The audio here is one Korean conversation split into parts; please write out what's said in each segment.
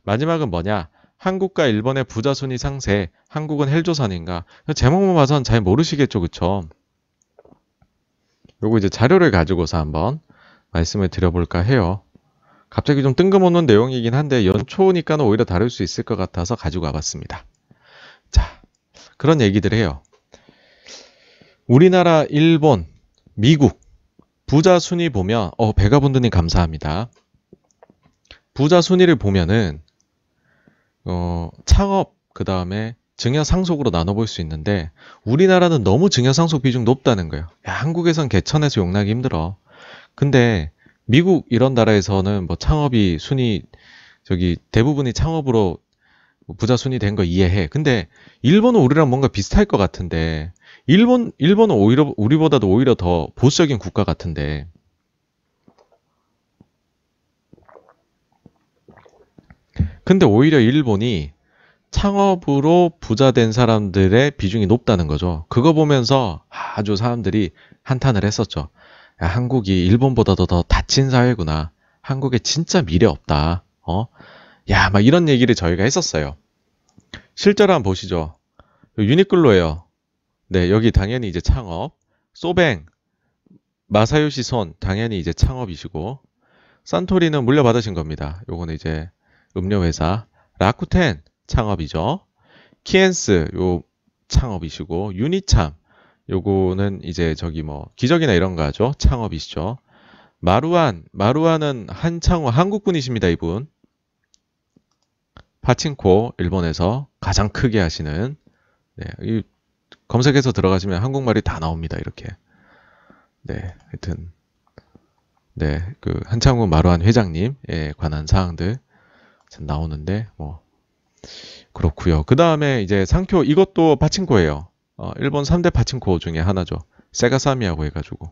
마지막은 뭐냐? 한국과 일본의 부자 순위 상세. 한국은 헬조선인가? 제목만 봐선 잘 모르시겠죠, 그쵸? 요거 이제 자료를 가지고서 한번 말씀을 드려볼까 해요. 갑자기 좀 뜬금없는 내용이긴 한데 연초니까는 오히려 다를 수 있을 것 같아서 가지고 와봤습니다. 자, 그런 얘기들 해요. 우리나라, 일본, 미국 부자 순위 보면 베가본드님 감사합니다. 부자 순위를 보면은 창업 그 다음에 증여상속으로 나눠볼 수 있는데 우리나라는 너무 증여상속 비중 높다는 거예요. 야, 한국에선 개천에서 용나기 힘들어. 근데 미국 이런 나라에서는 뭐 창업이 순위 저기 대부분이 창업으로 부자 순위 된 거 이해해. 근데 일본은 우리랑 뭔가 비슷할 것 같은데 일본은 오히려 우리보다도 오히려 더 보수적인 국가 같은데 근데 오히려 일본이 창업으로 부자 된 사람들의 비중이 높다는 거죠. 그거 보면서 아주 사람들이 한탄을 했었죠. 야, 한국이 일본보다도 더 닫힌 사회구나. 한국에 진짜 미래 없다. 야, 막 이런 얘기를 저희가 했었어요. 실제로 한번 보시죠. 유니클로예요. 네, 여기 당연히 이제 창업. 소뱅, 마사요시 손, 당연히 이제 창업이시고. 산토리는 물려받으신 겁니다. 요거는 이제 음료회사. 라쿠텐, 창업이죠. 키엔스, 요 창업이시고. 유니참, 요거는 이제 저기 뭐 기적이나 이런 거 하죠. 창업이시죠. 마루안은 한창호 한국분이십니다. 이분. 파친코 일본에서 가장 크게 하시는 네, 이 검색해서 들어가시면 한국말이 다 나옵니다. 이렇게. 네, 하여튼 네, 그 한창호 마루안 회장님에 관한 사항들 나오는데 뭐 그렇고요. 그 다음에 이제 상쿄 이것도 파친코예요. 일본 3대 파친코 중에 하나죠. 세가사미하고 해가지고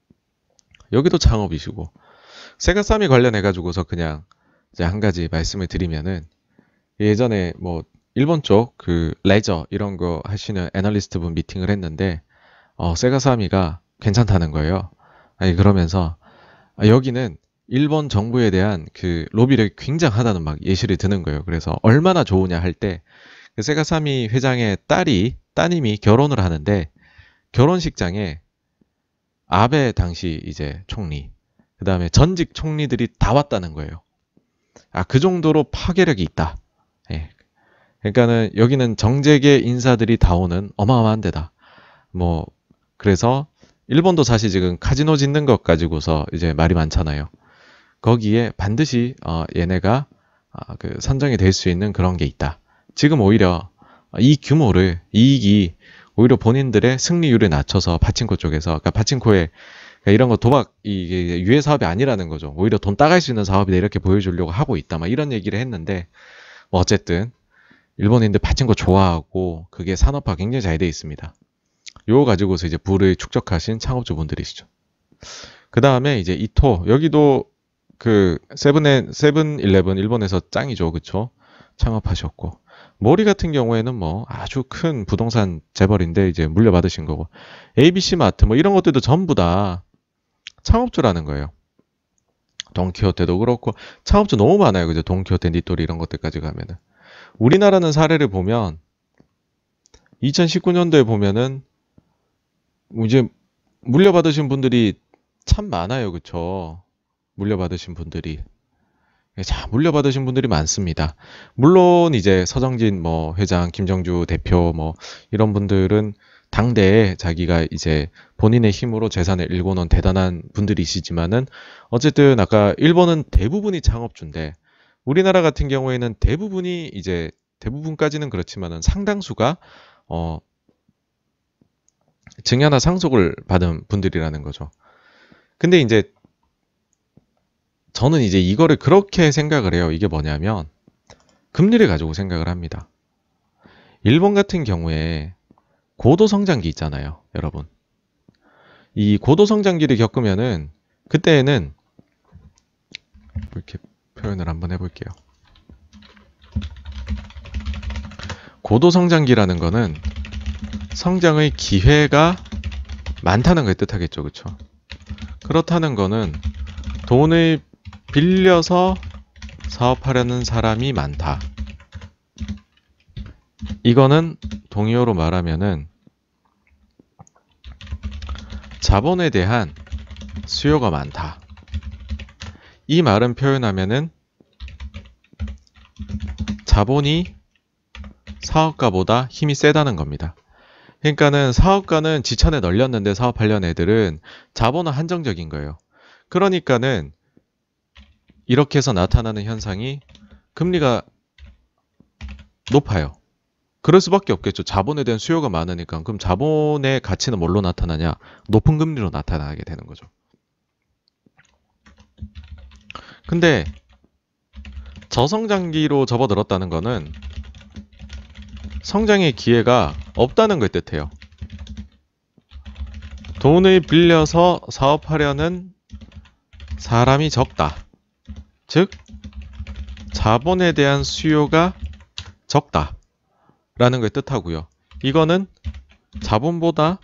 여기도 창업이시고 세가사미 관련해가지고서 그냥 이제 한 가지 말씀을 드리면은 예전에 뭐 일본 쪽 그 레저 이런 거 하시는 애널리스트 분 미팅을 했는데 세가사미가 괜찮다는 거예요. 아니 그러면서 여기는 일본 정부에 대한 그 로비력이 굉장하다는 막 예시를 드는 거예요. 그래서 얼마나 좋으냐 할 때 그 세가사미 회장의 따님이 결혼을 하는데 결혼식장에 아베 당시 이제 총리 그 다음에 전직 총리들이 다 왔다는 거예요. 그 정도로 파괴력이 있다. 예. 그러니까는 여기는 정재계 인사들이 다 오는 어마어마한 데다. 뭐 그래서 일본도 사실 지금 카지노 짓는 것 가지고서 이제 말이 많잖아요. 거기에 반드시 얘네가 그 선정이 될 수 있는 그런 게 있다. 지금 오히려 이 규모를 이익이 오히려 본인들의 승리율을 낮춰서 파친코 쪽에서 그러니까 파친코에 그러니까 이런 거 도박 이게 유해 사업이 아니라는 거죠. 오히려 돈 따갈 수 있는 사업이다 이렇게 보여주려고 하고 있다. 막 이런 얘기를 했는데 뭐 어쨌든 일본인들 파친코 좋아하고 그게 산업화 굉장히 잘 돼 있습니다. 요거 가지고서 이제 부를 축적하신 창업주분들이시죠. 그 다음에 이제 이토 여기도 그 세븐일레븐 일본에서 짱이죠, 그쵸? 창업하셨고 모리 같은 경우에는 뭐 아주 큰 부동산 재벌인데 이제 물려받으신 거고 ABC 마트 뭐 이런 것들도 전부 다 창업주라는 거예요. 돈키호테도 그렇고 창업주 너무 많아요, 그죠? 돈키호테, 니토리 이런 것들까지 가면은 우리나라는 사례를 보면 2019년도에 보면은 이제 물려받으신 분들이 참 많아요, 그쵸? 물려받으신 분들이 물려받으신 분들이 많습니다. 물론 이제 서정진 뭐 회장, 김정주 대표 뭐 이런 분들은 당대에 자기가 이제 본인의 힘으로 재산을 일궈놓은 대단한 분들이시지만은 어쨌든 아까 일본은 대부분이 창업주인데 우리나라 같은 경우에는 대부분이 이제 대부분까지는 그렇지만은 상당수가 증여나 상속을 받은 분들이라는 거죠. 근데 이제 저는 이제 이거를 그렇게 생각을 해요. 이게 뭐냐면 금리를 가지고 생각을 합니다. 일본 같은 경우에 고도성장기 있잖아요, 여러분. 이 고도성장기를 겪으면은 그때에는 이렇게 표현을 한번 해볼게요. 고도성장기라는 거는 성장의 기회가 많다는 걸 뜻하겠죠, 그렇죠? 그렇다는 거는 돈을 빌려서 사업하려는 사람이 많다. 이거는 동의어로 말하면은 자본에 대한 수요가 많다. 이 말은 표현하면은 자본이 사업가보다 힘이 세다는 겁니다. 그러니까는 사업가는 지천에 널렸는데 사업하려는 애들은 자본은 한정적인 거예요. 그러니까는 이렇게 해서 나타나는 현상이 금리가 높아요. 그럴 수밖에 없겠죠. 자본에 대한 수요가 많으니까. 그럼 자본의 가치는 뭘로 나타나냐? 높은 금리로 나타나게 되는 거죠. 근데 저성장기로 접어들었다는 거는 성장의 기회가 없다는 걸 뜻해요. 돈을 빌려서 사업하려는 사람이 적다. 즉, 자본에 대한 수요가 적다. 라는 걸 뜻하고요. 이거는 자본보다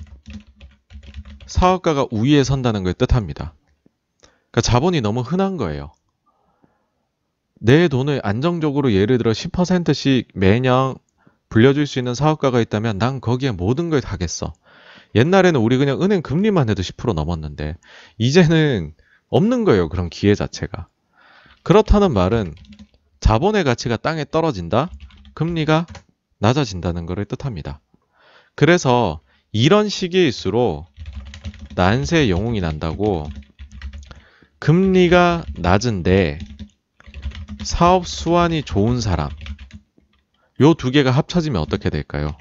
사업가가 우위에 선다는 걸 뜻합니다. 그러니까 자본이 너무 흔한 거예요. 내 돈을 안정적으로 예를 들어 10%씩 매년 불려줄 수 있는 사업가가 있다면 난 거기에 모든 걸 다겠어. 옛날에는 우리 그냥 은행 금리만 해도 10% 넘었는데 이제는 없는 거예요. 그런 기회 자체가. 그렇다는 말은 자본의 가치가 땅에 떨어진다. 금리가 낮아진다는 것을 뜻합니다. 그래서 이런 시기일수록 난세의 영웅이 난다고 금리가 낮은데 사업 수완이 좋은 사람 요 두 개가 합쳐지면 어떻게 될까요?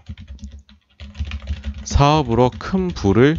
사업으로 큰 부를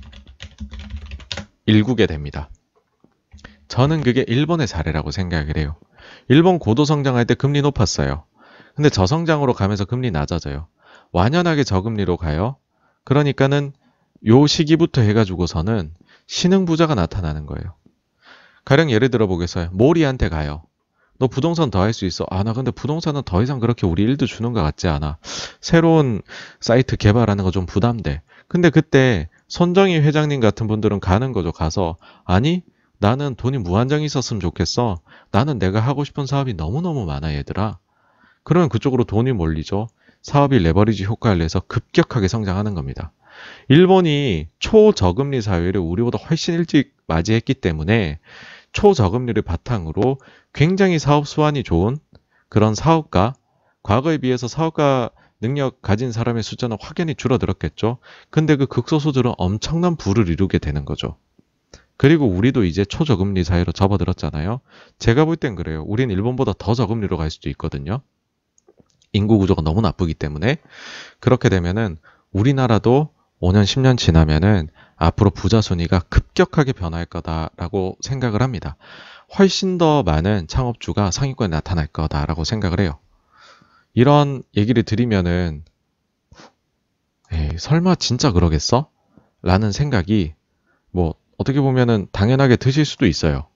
일구게 됩니다. 저는 그게 일본의 사례라고 생각을 해요. 일본 고도 성장할 때 금리 높았어요. 근데 저성장으로 가면서 금리 낮아져요. 완연하게 저금리로 가요. 그러니까는 요 시기부터 해가지고서는 신흥부자가 나타나는 거예요. 가령 예를 들어 보겠어요. 모리한테 가요. 너 부동산 더 할 수 있어? 아, 나 근데 부동산은 더 이상 그렇게 우리 일도 주는 것 같지 않아. 새로운 사이트 개발하는 거 좀 부담돼. 근데 그때 손정희 회장님 같은 분들은 가는 거죠. 가서 아니 나는 돈이 무한정 있었으면 좋겠어. 나는 내가 하고 싶은 사업이 너무너무 많아 얘들아. 그러면 그쪽으로 돈이 몰리죠. 사업이 레버리지 효과를 내서 급격하게 성장하는 겁니다. 일본이 초저금리 사회를 우리보다 훨씬 일찍 맞이했기 때문에 초저금리를 바탕으로 굉장히 사업 수완이 좋은 그런 사업가, 과거에 비해서 사업가 능력 가진 사람의 숫자는 확연히 줄어들었겠죠. 근데 그 극소수들은 엄청난 부를 이루게 되는 거죠. 그리고 우리도 이제 초저금리 사회로 접어들었잖아요. 제가 볼 땐 그래요. 우린 일본보다 더 저금리로 갈 수도 있거든요. 인구 구조가 너무 나쁘기 때문에. 그렇게 되면은 우리나라도 5년, 10년 지나면은 앞으로 부자 순위가 급격하게 변할 거다라고 생각을 합니다. 훨씬 더 많은 창업주가 상위권에 나타날 거다라고 생각을 해요. 이런 얘기를 드리면은 에이, 설마 진짜 그러겠어? 라는 생각이 뭐 어떻게 보면은 당연하게 드실 수도 있어요.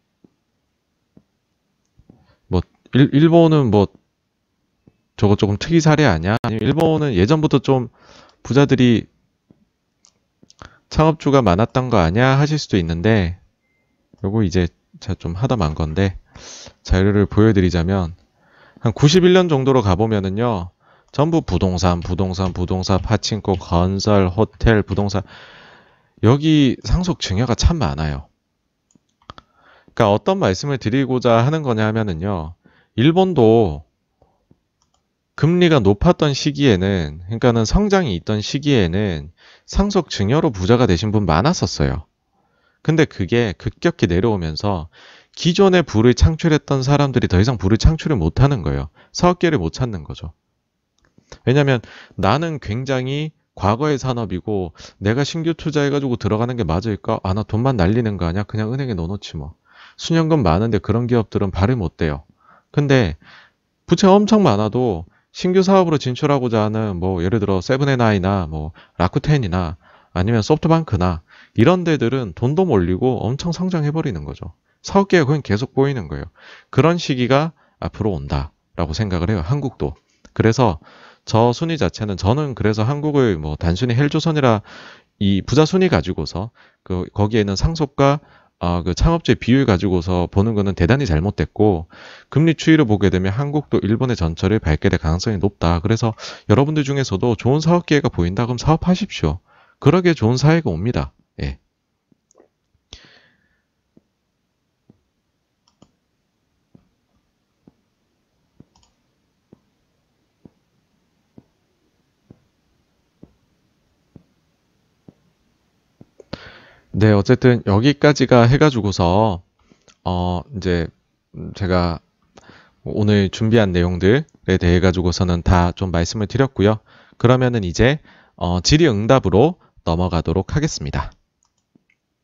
뭐 일본은 뭐 저거 조금 특이 사례 아니야? 아니면 일본은 예전부터 좀 부자들이 창업주가 많았던 거 아니야? 하실 수도 있는데 요거 이제 제가 좀 하다 만 건데 자료를 보여드리자면 한 91년 정도로 가보면은요 전부 부동산, 파친코, 건설, 호텔, 부동산 여기 상속 증여가 참 많아요. 그러니까 어떤 말씀을 드리고자 하는 거냐 하면은요 일본도 금리가 높았던 시기에는, 그러니까는 성장이 있던 시기에는 상속 증여로 부자가 되신 분 많았었어요. 근데 그게 급격히 내려오면서 기존에 부를 창출했던 사람들이 더 이상 부를 창출을 못하는 거예요. 사업기회를 못 찾는 거죠. 왜냐하면 나는 굉장히 과거의 산업이고 내가 신규 투자해가지고 들어가는 게 맞을까? 아, 나 돈만 날리는 거 아니야? 그냥 은행에 넣어놓지 뭐. 수년금 많은데 그런 기업들은 발을 못 대요. 근데 부채가 엄청 많아도 신규 사업으로 진출하고자 하는 뭐 예를 들어 세븐앤아이나 뭐 라쿠텐이나 아니면 소프트뱅크나 이런 데들은 돈도 몰리고 엄청 성장해버리는 거죠. 사업계획 그냥 계속 보이는 거예요. 그런 시기가 앞으로 온다라고 생각을 해요. 한국도. 그래서 저 순위 자체는 저는 그래서 한국을 뭐 단순히 헬조선이라 이 부자 순위 가지고서 거기에는 상속과 그 창업주의 비율 가지고서 보는 거는 대단히 잘못됐고, 금리 추이를 보게 되면 한국도 일본의 전철을 밟게 될 가능성이 높다. 그래서 여러분들 중에서도 좋은 사업 기회가 보인다 그럼 사업하십시오. 그러게 좋은 사회가 옵니다. 예. 네, 어쨌든 여기까지가 해가지고서 이제 제가 오늘 준비한 내용들에 대해 가지고서는 다 좀 말씀을 드렸고요. 그러면은 이제 질의응답으로 넘어가도록 하겠습니다.